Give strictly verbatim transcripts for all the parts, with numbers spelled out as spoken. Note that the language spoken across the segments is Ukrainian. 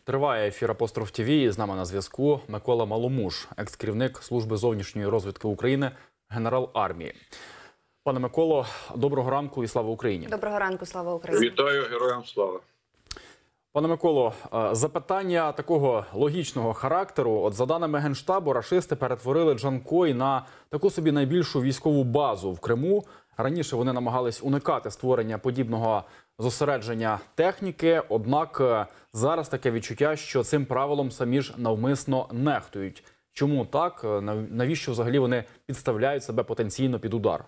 Триває ефір «Апостроф ТІВІ». З нами на зв'язку Микола Маломуш, екс-керівник Служби зовнішньої розвідки України, генерал армії. Пане Миколо, доброго ранку і слава Україні. Доброго ранку, слава Україні. Вітаю, героям слава. Пане Миколо, запитання такого логічного характеру. От за даними Генштабу, рашисти перетворили Джанкой на таку собі найбільшу військову базу в Криму. Раніше вони намагались уникати створення подібного зосередження техніки, однак зараз таке відчуття, що цим правилом самі ж навмисно нехтують. Чому так? Навіщо взагалі вони підставляють себе потенційно під удар?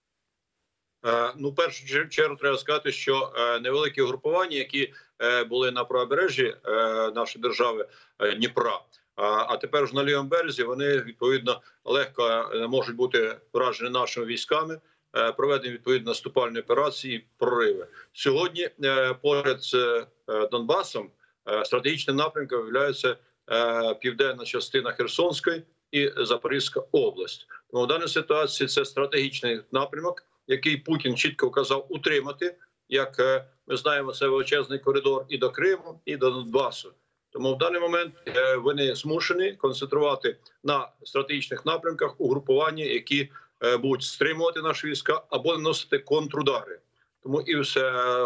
Ну, в першу чергу треба сказати, що невеликі угрупування, які були на правобережжі нашої держави Дніпра, а тепер вже на лівому березі, вони відповідно легко можуть бути вражені нашими військами, проведені відповідно наступальні операції, прориви. Сьогодні поряд з Донбасом стратегічним напрямком є південна частина Херсонської і Запорізька область. Тому в даній ситуації це стратегічний напрямок, який Путін чітко вказав утримати. Як ми знаємо, це величезний коридор і до Криму, і до Донбасу. Тому в даний момент вони змушені концентрувати на стратегічних напрямках угрупування, які будуть стримувати наші війська або наносити контрудари. Тому і в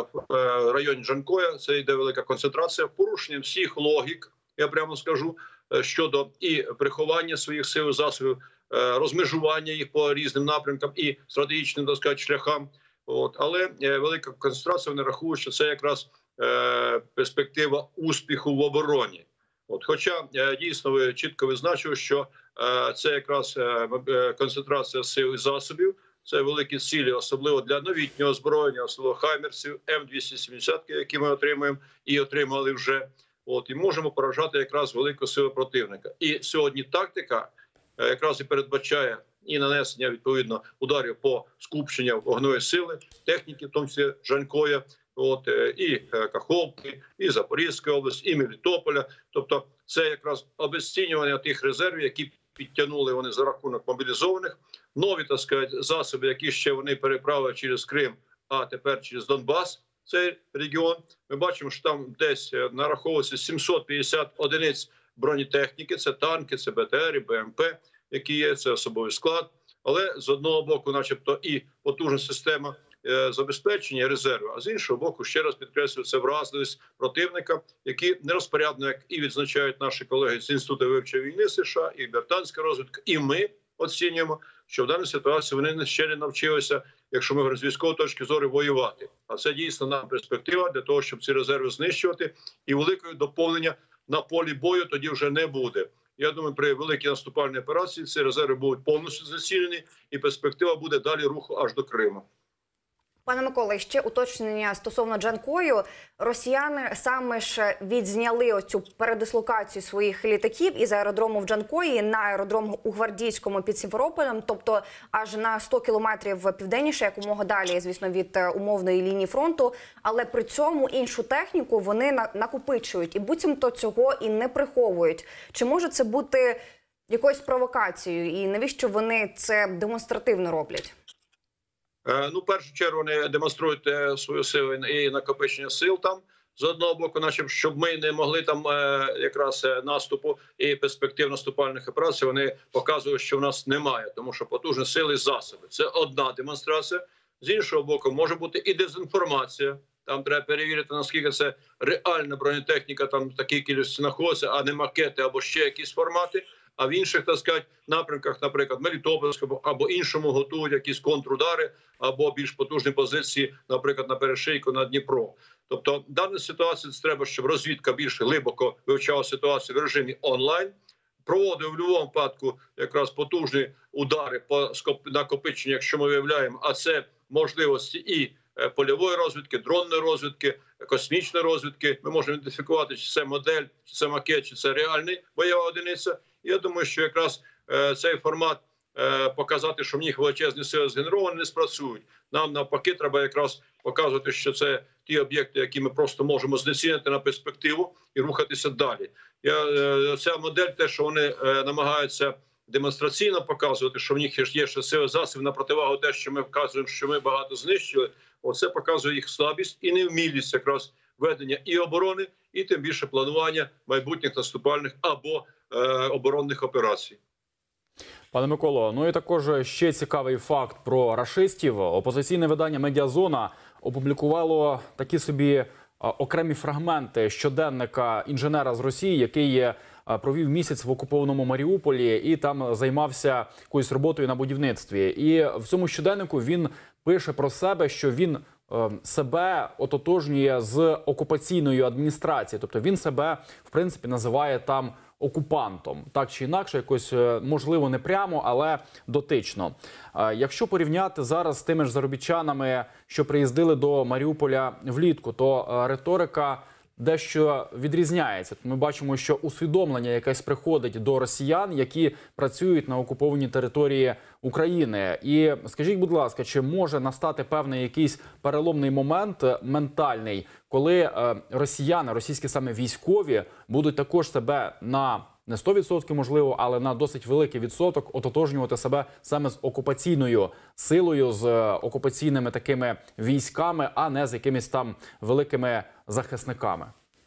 районі Джанкоя це йде велика концентрація, порушенням всіх логік, я прямо скажу, щодо і приховання своїх сил і засобів, розмежування їх по різним напрямкам і стратегічним, так сказати, шляхам. От. Але велика концентрація, вони рахують, що це якраз е, перспектива успіху в обороні. От. Хоча е, дійсно ви чітко визначили, що е, це якраз е, концентрація сил і засобів, це великі цілі, особливо для новітнього озброєння, особливо хаймерсів, М двісті сімдесят, які ми отримуємо і отримали вже. От. І можемо поражати якраз велику силу противника. І сьогодні тактика якраз і передбачає і нанесення відповідно ударів по скупченню вогневої сили, техніки, в тому числі Джанкоя, от, і Каховки, і Запорізька область, і Мелітополя. Тобто це якраз обезцінювання тих резервів, які підтягнули вони за рахунок мобілізованих. Нові, так сказати, засоби, які ще вони переправили через Крим, а тепер через Донбас, цей регіон. Ми бачимо, що там десь нараховується сімсот п'ятдесят одиниць бронетехніки, це танки, це Б Т Р, Б М П, які є, це особовий склад. Але з одного боку, начебто, і потужна система е, забезпечення резерву, а з іншого боку, ще раз підкреслюю, це вразливість противника, які нерозпорядно, як і відзначають наші колеги з Інституту вивчення війни США, і британська розвідка, і ми оцінюємо, що в даній ситуації вони ще не навчилися, якщо ми говоримо з військової точки зору, воювати. А це дійсно нам перспектива для того, щоб ці резерви знищувати, і великого доповнення на полі бою тоді вже не буде. Я думаю, при великій наступальній операції ці резерви будуть повністю засілені, і перспектива буде далі руху аж до Криму. Пане Миколо, ще уточнення стосовно Джанкою. Росіяни саме ж відзняли оцю передислокацію своїх літаків із аеродрому в Джанкої на аеродром у Гвардійському під Сімферополем, тобто аж на сто кілометрів південніше, якомога далі, звісно, від умовної лінії фронту. Але при цьому іншу техніку вони накопичують і буцімто цього і не приховують. Чи може це бути якоюсь провокацією? І навіщо вони це демонстративно роблять? Ну, в першу чергу, вони демонструють свою силу і накопичення сил там. З одного боку, наче, щоб ми не могли там якраз наступу і перспектив наступальних операцій, вони показують, що в нас немає, тому що потужні сили і засоби. Це одна демонстрація. З іншого боку, може бути і дезінформація. Там треба перевірити, наскільки це реальна бронетехніка, там такі кількості знаходиться, а не макети або ще якісь формати. А в інших, так сказати, напрямках, наприклад, Мелітопольському або іншому готують якісь контрудари, або більш потужні позиції, наприклад, на перешийку на Дніпро. Тобто, в даній ситуації треба, щоб розвідка більш глибоко вивчала ситуацію в режимі онлайн, проводив в будь-якому випадку якраз потужні удари по накопиченню, якщо ми виявляємо, а це можливості і польової розвідки, дронної розвідки, космічної розвідки. Ми можемо ідентифікувати, чи це модель, чи це макет, чи це реальний бойова одиниця. Я думаю, що якраз е, цей формат е, показати, що в них величезні сили згенеровані, не спрацюють. Нам навпаки треба якраз показувати, що це ті об'єкти, які ми просто можемо знецінити на перспективу і рухатися далі. Я, е, ця модель, те, що вони е, намагаються демонстраційно показувати, що в них є ще сили засобів на противагу те, що ми вказуємо, що ми багато знищили, оце показує їх слабість і невмілість якраз ведення і оборони, і тим більше планування майбутніх наступальних або е, оборонних операцій. Пане Миколо, ну і також ще цікавий факт про рашистів. Опозиційне видання «Медіазона» опублікувало такі собі окремі фрагменти щоденника інженера з Росії, який провів місяць в окупованому Маріуполі і там займався якоюсь роботою на будівництві. І в цьому щоденнику він пише про себе, що він себе ототожнює з окупаційною адміністрацією. Тобто він себе, в принципі, називає там окупантом. Так чи інакше, якось, можливо, не прямо, але дотично. Якщо порівняти зараз з тими ж заробітчанами, що приїздили до Маріуполя влітку, то риторика дещо відрізняється. Ми бачимо, що усвідомлення якесь приходить до росіян, які працюють на окупованій території України. І скажіть, будь ласка, чи може настати певний якийсь переломний момент ментальний, коли росіяни, російські саме військові, будуть також себе на не сто відсотків, можливо, але на досить великий відсоток ототожнювати себе саме з окупаційною силою, з окупаційними такими військами, а не з якимись там великими захисниками?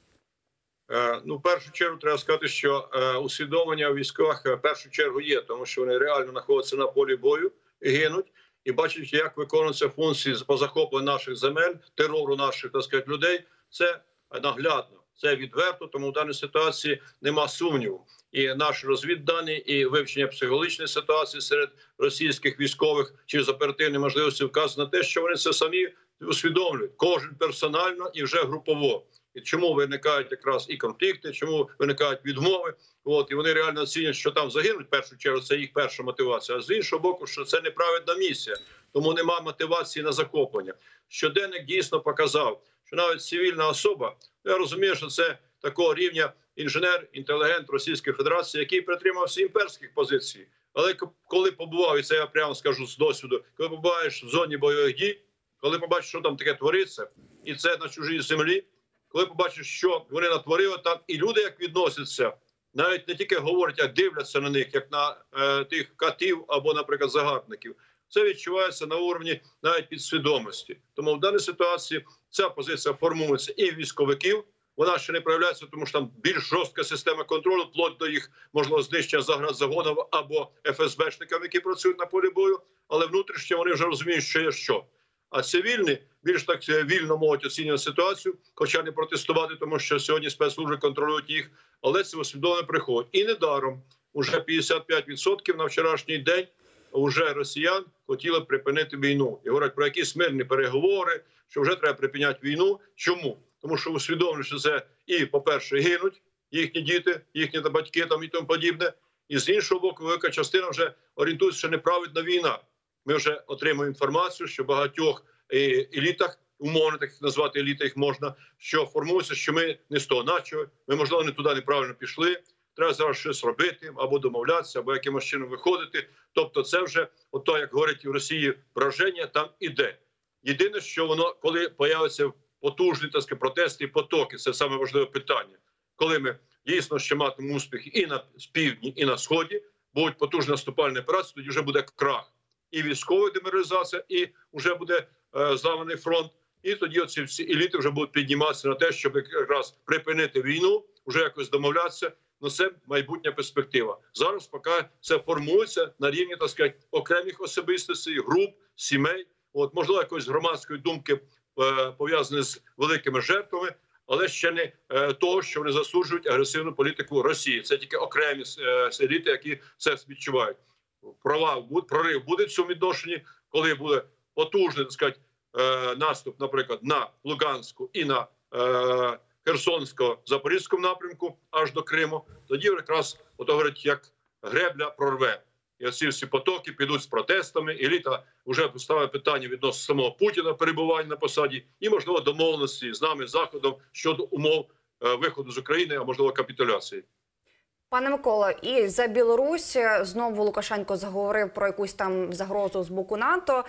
Е, ну, в першу чергу треба сказати, що е, усвідомлення у військових в першу чергу є, тому що вони реально знаходяться на полі бою, гинуть і бачать, як виконуються функції по захопленню наших земель, терору наших, так сказати, людей. Це наглядно. Це відверто, тому в даній ситуації нема сумніву. І наші розвіддані, і вивчення психологічної ситуації серед російських військових через оперативні можливості вказує на те, що вони це самі усвідомлюють. Кожен персонально і вже групово. І чому виникають якраз і конфлікти, чому виникають відмови. От, і вони реально оцінюють, що там загинуть, в першу чергу, це їх перша мотивація. А з іншого боку, що це неправедна місія, тому нема мотивації на захоплення. Щоденник дійсно показав, що навіть цивільна особа, я розумію, що це такого рівня інженер, інтелігент Російської Федерації, який притримався імперських позицій. Але коли побував, і це я прямо скажу з досвіду, коли побуваєш в зоні бойових дій, коли побачиш, що там таке твориться, і це на чужій землі, коли побачиш, що вони натворили там, і люди як відносяться, навіть не тільки говорять, а дивляться на них, як на е, тих катів або, наприклад, загарбників, це відчувається на уровні навіть підсвідомості. Тому в даній ситуації ця позиція формується і військовиків, вона ще не проявляється, тому що там більш жорстка система контролю, вплоть до їх, можливо, знищення заградзагонів або еф ес бешників, які працюють на полі бою, але внутрішньо вони вже розуміють, що є що. А цивільні більш так вільно можуть оцінювати ситуацію, хоча не протестувати, тому що сьогодні спецслужби контролюють їх, але це усвідомлення приходить. І недаром, уже п'ятдесят п'ять відсотків на вчорашній день уже росіян хотіли б припинити війну. І говорять про якісь мирні переговори, що вже треба припиняти війну. Чому? Тому що усвідомлюють, що це і, по-перше, гинуть їхні діти, їхні батьки там і тому подібне. І з іншого боку, велика частина вже орієнтується, що неправедна війна. Ми вже отримуємо інформацію, що в багатьох елітах, умовно так назвати еліти їх можна, що формується, що ми не з того начали, ми, можливо, не туди неправильно пішли, треба зараз щось робити, або домовлятися, або якимось чином виходити. Тобто це вже, ото, як говорять в Росії, враження там іде. Єдине, що воно, коли появляться потужні, так сказати, протести і потоки, це саме важливе питання. Коли ми дійсно ще матимемо успіх і на півдні, і на сході, будуть потужні наступальні операції, тоді вже буде крах. І військова деморалізація, і вже буде е, зламаний фронт. І тоді оці всі еліти вже будуть підніматися на те, щоб якраз припинити війну, вже якось домовлятися. Ну, це майбутня перспектива. Зараз поки це формується на рівні, так сказати, окремих особистостей, груп, сімей. От, можливо, якоїсь громадської думки е, пов'язані з великими жертвами, але ще не е, того, що вони засуджують агресивну політику Росії. Це тільки окремі е, еліти, які це відчувають. Провал, прорив буде в цьому відношенні, коли буде потужний, так сказати, е, наступ, наприклад, на Луганську і на е, Херсонсько-Запорізькому напрямку, аж до Криму, тоді якраз, ото говорять, як гребля прорве. І оці всі потоки підуть з протестами, еліта вже поставить питання відносно самого Путіна, перебування на посаді, і, можливо, домовленості з нами, з Заходом, щодо умов е, виходу з України, а можливо, капітуляції. Пане Миколо, і за Білорусь знову Лукашенко заговорив про якусь там загрозу з боку НАТО.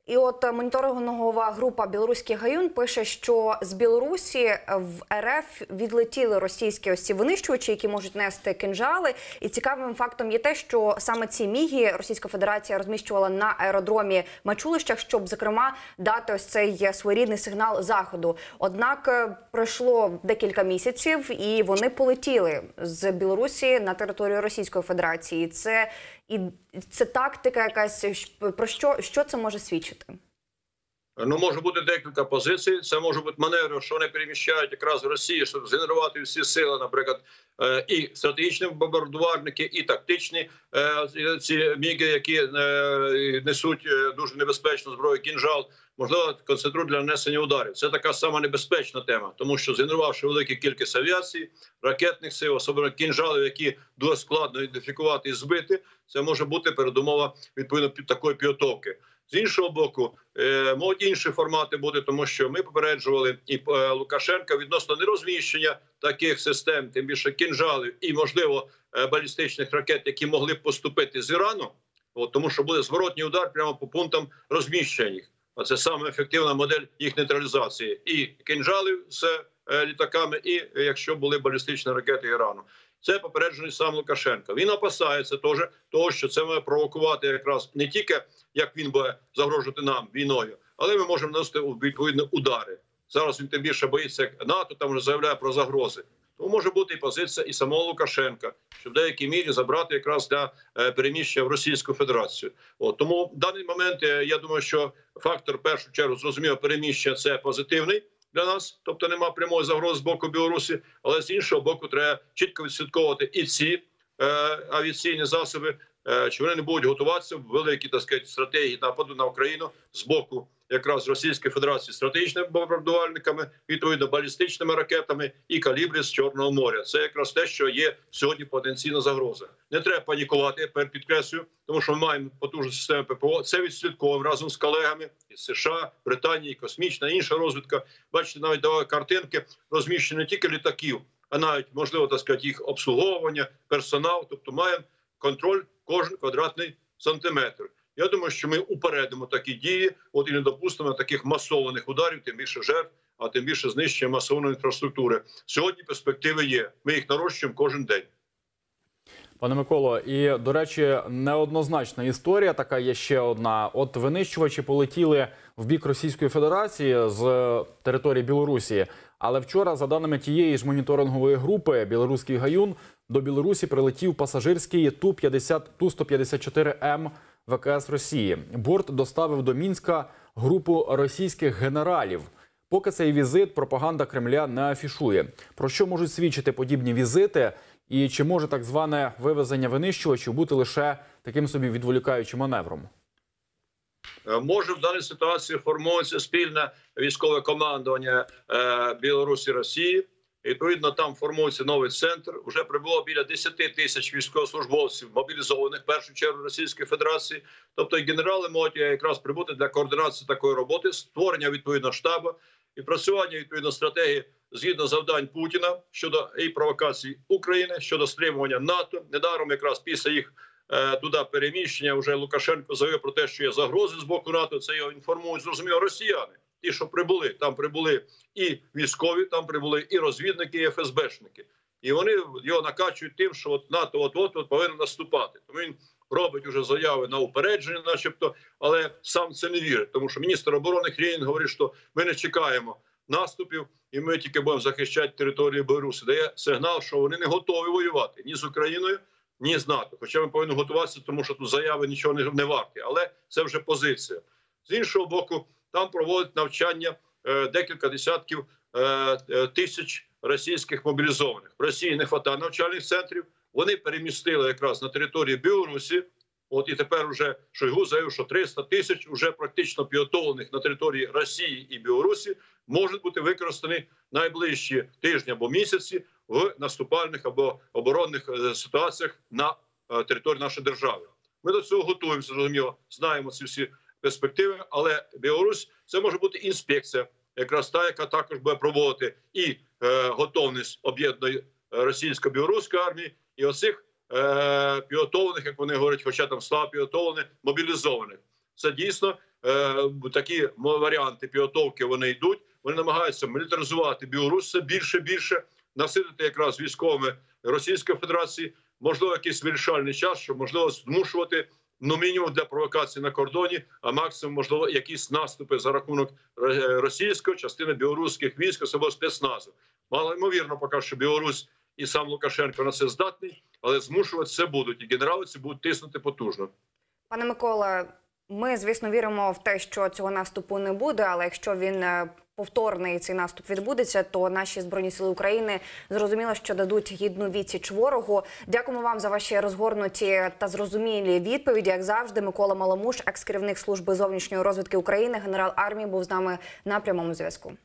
І от моніторингова група «Білоруський гаюн» пише, що з Білорусі в РФ відлетіли російські ось ці винищувачі, які можуть нести кинжали. І цікавим фактом є те, що саме ці міги Російська Федерація розміщувала на аеродромі Мачулищах, щоб, зокрема, дати ось цей своєрідний сигнал Заходу. Однак пройшло декілька місяців, і вони полетіли з Білорусі на територію Російської Федерації. Це І це тактика якась, про що, що це може свідчити? Ну, може бути декілька позицій. Це може бути маневри, що вони переміщають якраз в Росії, щоб згенерувати всі сили, наприклад, і стратегічні бомбардувальники, і тактичні ці міги, які несуть дуже небезпечну зброю, кінжал, можливо, концентрують для нанесення ударів. Це така сама небезпечна тема, тому що згенерувавши велику кількість авіації, ракетних сил, особливо кінжалів, які дуже складно ідентифікувати і збити, це може бути передумова відповідно такої підготовки. З іншого боку, е, можуть інші формати бути, тому що ми попереджували і е, Лукашенка відносно нерозміщення таких систем, тим більше кінжалів і, можливо, е, балістичних ракет, які могли б поступити з Ірану, от, тому що буде зворотній удар прямо по пунктам розміщення їх. А це саме ефективна модель їх нейтралізації. І кінжалів з е, літаками, і е, якщо були балістичні ракети Ірану. Це попереджений сам Лукашенко. Він опасається теж того, що це має провокувати якраз не тільки, як він буде загрожувати нам війною, але ми можемо наносити відповідні удари. Зараз він тим більше боїться, як НАТО там вже заявляє про загрози. Тому може бути і позиція і самого Лукашенка, щоб в деякій мірі забрати якраз для переміщення в Російську Федерацію. От, тому в даний момент, я думаю, що фактор, в першу чергу, зрозуміло, переміщення – це позитивний для нас, тобто нема прямої загрози з боку Білорусі, але з іншого боку треба чітко відслідковувати і ці е, авіаційні засоби, е, чи вони не будуть готуватися в великій, так сказати, стратегії нападу на Україну з боку якраз Російської Федерації стратегічними бомбардувальниками, відповідно балістичними ракетами і калібри з Чорного моря. Це якраз те, що є сьогодні потенційна загроза. Не треба панікувати, я підкреслюю, тому що ми маємо потужну систему ППО. Це відслідковуємо разом з колегами із США, Британії, космічна, інша розвідка. Бачите, навіть давали картинки, розміщені не тільки літаків, а навіть, можливо, так сказати, їх обслуговування, персонал. Тобто маємо контроль кожен квадратний сантиметр. Я думаю, що ми упередимо такі дії, от і не допустимо таких масованих ударів, тим більше жертв, а тим більше знищення масової інфраструктури. Сьогодні перспективи є. Ми їх нарощуємо кожен день. Пане Миколо, і, до речі, неоднозначна історія, така є ще одна. От винищувачі полетіли в бік Російської Федерації з території Білорусі. Але вчора, за даними тієї ж моніторингової групи «Білоруський гаюн», до Білорусі прилетів пасажирський Ту сто п'ятдесят чотири М ВКС Росії. Борт доставив до Мінська групу російських генералів. Поки цей візит пропаганда Кремля не афішує. Про що можуть свідчити подібні візити? І чи може так зване вивезення винищувачів бути лише таким собі відволікаючим маневром? Може в даній ситуації формується спільне військове командування е, Білорусі і Росії. І, відповідно, там формується новий центр. Уже прибуло біля десяти тисяч військовослужбовців, мобілізованих в першу чергу Російської Федерації. Тобто і генерали можуть якраз прибути для координації такої роботи, створення відповідно штабу і працювання відповідно стратегії згідно завдань Путіна щодо і провокацій України, щодо стримування НАТО. Недаром якраз після їх е, туди переміщення вже Лукашенко заявив про те, що є загрози з боку НАТО. Це його інформують, зрозуміло, росіяни. Ті, що прибули, там прибули і військові, там прибули і розвідники, і ФСБшники. І вони його накачують тим, що от НАТО от-от повинен наступати. Тому він робить уже заяви на упередження начебто, але сам це не вірить. Тому що міністр оборони Хрєнін говорить, що ми не чекаємо наступів, і ми тільки будемо захищати територію Білорусі. Дає сигнал, що вони не готові воювати ні з Україною, ні з НАТО. Хоча ми повинні готуватися, тому що тут заяви нічого не, не варті. Але це вже позиція. З іншого боку, там проводять навчання е, декілька десятків е, е, тисяч російських мобілізованих. В Росії не вистачає навчальних центрів. Вони перемістили якраз на території Білорусі. От і тепер вже Шойгу заявив, що триста тисяч вже практично підготовлених на території Росії і Білорусі можуть бути використані найближчі тижні або місяці в наступальних або оборонних ситуаціях на території нашої держави. Ми до цього готуємося, зрозуміло, знаємо ці всі перспективи, але Білорусь – це може бути інспекція, якраз та, яка також буде проводити і е, готовність об'єднаної російсько-білоруської армії, і оцих е, підготовлених, як вони говорять, хоча там слабо підготовлених, мобілізованих. Це дійсно е, такі варіанти підготовки вони йдуть. Вони намагаються мілітаризувати Білорусь все більше більше, наситити якраз військовими Російської Федерації, можливо, якийсь вирішальний час, щоб можливо змушувати ну мінімум для провокації на кордоні, а максимум можливо якісь наступи за рахунок російської частини білоруських військ, особливо спецназу. Мало ймовірно, поки що Білорусь і сам Лукашенко на це здатний, але змушувати це будуть, і генерали ці будуть тиснути потужно. Пане Микола, ми, звісно, віримо в те, що цього наступу не буде, але якщо він е, повторний, цей наступ відбудеться, то наші Збройні Сили України зрозуміло, що дадуть гідну відсіч ворогу. Дякуємо вам за ваші розгорнуті та зрозумілі відповіді. Як завжди, Микола Маломуш, екс-керівник Служби зовнішньої розвідки України, генерал армії, був з нами на прямому зв'язку.